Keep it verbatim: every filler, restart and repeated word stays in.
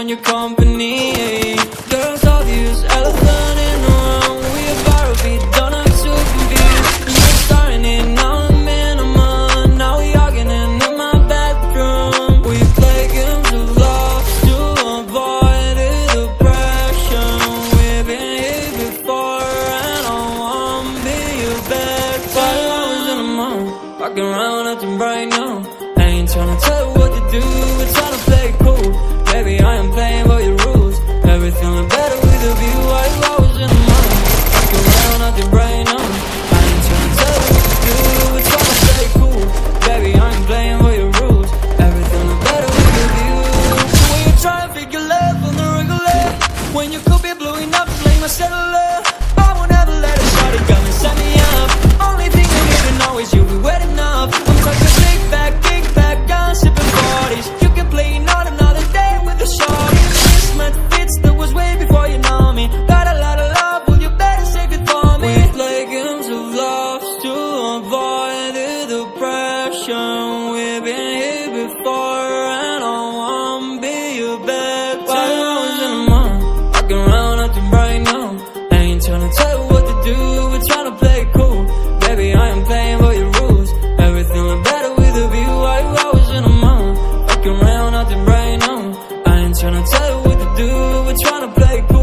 want your company. Girls obvious, elephant in the room. We about to be done, I'm too confused. You're starting it, now I'm in a month. Now we arguing in my bedroom. We play games of love to avoid the depression. We've been here before and I wanna be your bed. Five hours in a month, walking around acting right now. I ain't tryna tell you what to do, we're tryna play cool. Baby, I am playing by your rules. Everything look better with a view. Five hours in a month, walking around acting right now. I ain't tryna tell you what to do, we're tryna play cool. Baby, I am playing by your rules. Everything look better with a view. When you try and figure love on the regular, when you could be blowing up, flame a cellular. I won't ever let a shawty come and set me up. Only thing I need to know is you'll be wet enough. I'm talking big back, big back, gun sipping forties. You can play not another day with a shawty. Mismatch fits, that was way before you know me. Got a lot of love, well you better save it for me. We play games of love to avoid the depression. We've been here before and I wanna be your bed. Five hours in a month, walking around acting right now. I ain't tryna tell you what to do, we're tryna play cool. Baby, I am playing by your rules. Everything look better with a view. Five hours in a month, walking around acting right now. I ain't tryna tell you what to do, we're tryna play cool.